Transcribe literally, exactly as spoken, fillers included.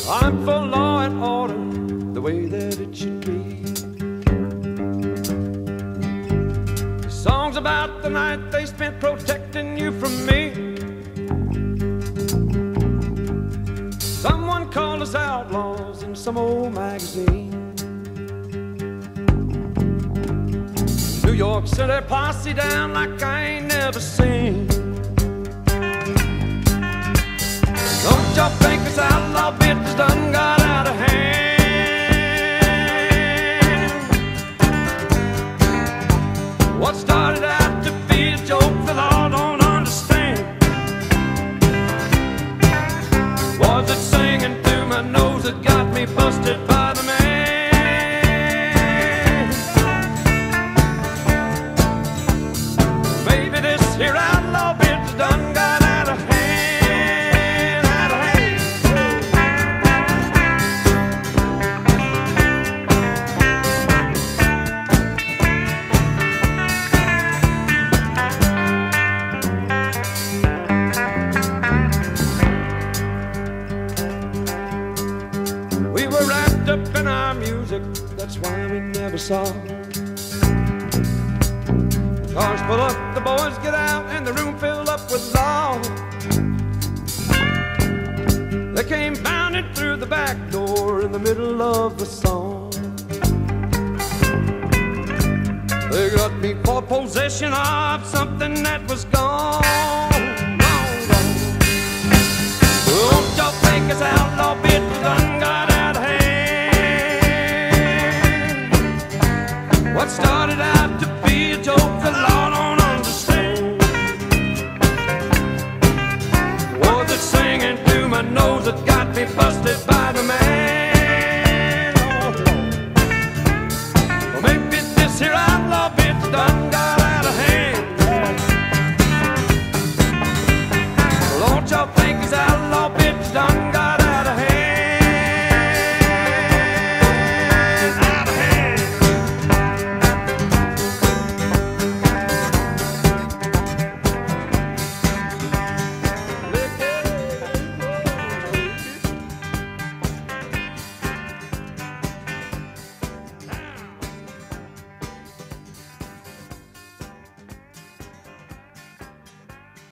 I'm for law and order, the way that it should be. The song's about the night they spent protecting you from me. Someone called us outlaws in some old magazine. New York City posse down like I ain't never seen. Don't y'all think this outlaw business done got out of hand? What started out to be a joke the law don't understand was it singing through my nose that got me busted by the man. Maybe this here outlaw business done got out of hand. Wrapped up in our music, that's why we never saw. The cars pull up, the boys get out, and the room filled up with law. They came bounding through the back door in the middle of the song. They got me for possession of something that was gone. Gone, gone. Don't y'all think this outlaw business done got out of hand? What started out